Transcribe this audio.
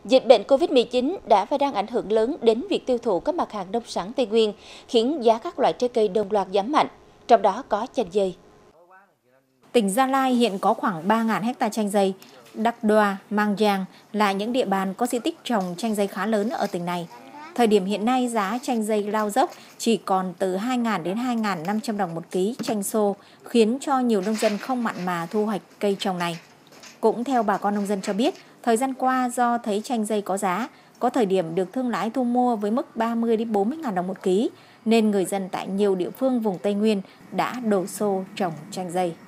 Dịch bệnh Covid-19 đã và đang ảnh hưởng lớn đến việc tiêu thụ các mặt hàng nông sản Tây Nguyên, khiến giá các loại trái cây đồng loạt giảm mạnh, trong đó có chanh dây. Tỉnh Gia Lai hiện có khoảng 3.000 ha chanh dây. Đắc Đoa, Mang Giang là những địa bàn có diện tích trồng chanh dây khá lớn ở tỉnh này. Thời điểm hiện nay, giá chanh dây lao dốc chỉ còn từ 2.000 đến 2.500 đồng một ký chanh xô, khiến cho nhiều nông dân không mặn mà thu hoạch cây trồng này. Cũng theo bà con nông dân cho biết, thời gian qua do thấy chanh dây có giá, có thời điểm được thương lái thu mua với mức 30 đến 40.000 đồng một ký, nên người dân tại nhiều địa phương vùng Tây Nguyên đã đổ xô trồng chanh dây.